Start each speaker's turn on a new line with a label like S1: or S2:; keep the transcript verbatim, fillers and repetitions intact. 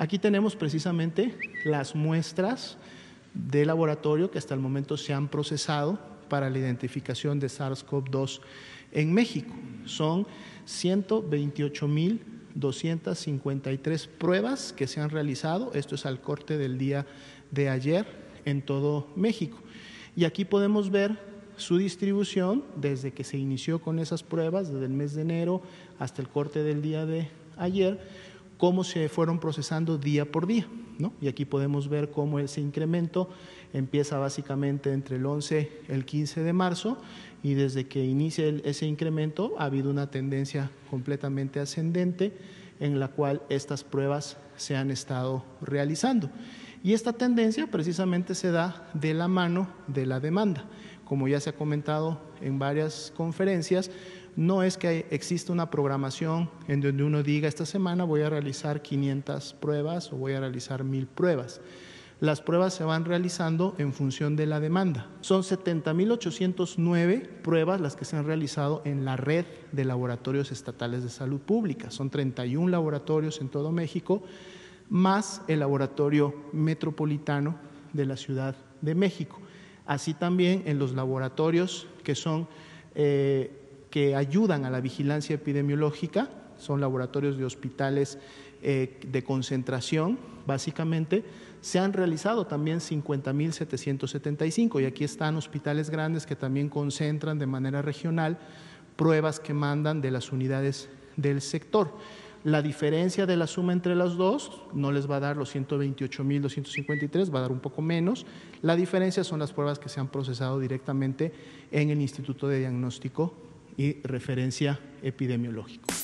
S1: Aquí tenemos precisamente las muestras de laboratorio que hasta el momento se han procesado para la identificación de SARS CoV dos en México. Son ciento veintiocho mil doscientas cincuenta y tres pruebas que se han realizado, esto es al corte del día de ayer en todo México. Y aquí podemos ver su distribución desde que se inició con esas pruebas, desde el mes de enero hasta el corte del día de ayer, cómo se fueron procesando día por día, ¿no? Y aquí podemos ver cómo ese incremento empieza básicamente entre el once y el quince de marzo, y desde que inicia el, ese incremento ha habido una tendencia completamente ascendente en la cual estas pruebas se han estado realizando. Y esta tendencia precisamente se da de la mano de la demanda. Como ya se ha comentado en varias conferencias, no es que exista una programación en donde uno diga esta semana voy a realizar quinientas pruebas o voy a realizar mil pruebas. Las pruebas se van realizando en función de la demanda. Son setenta mil ochocientas nueve pruebas las que se han realizado en la red de laboratorios estatales de salud pública. Son treinta y un laboratorios en todo México, más el laboratorio metropolitano de la Ciudad de México. Así también en los laboratorios que son eh, que ayudan a la vigilancia epidemiológica, son laboratorios de hospitales eh, de concentración, básicamente, se han realizado también cincuenta mil setecientos setenta y cinco, y aquí están hospitales grandes que también concentran de manera regional pruebas que mandan de las unidades del sector. La diferencia de la suma entre las dos no les va a dar los ciento veintiocho mil doscientos cincuenta y tres, va a dar un poco menos. La diferencia son las pruebas que se han procesado directamente en el Instituto de Diagnóstico y Referencia Epidemiológico.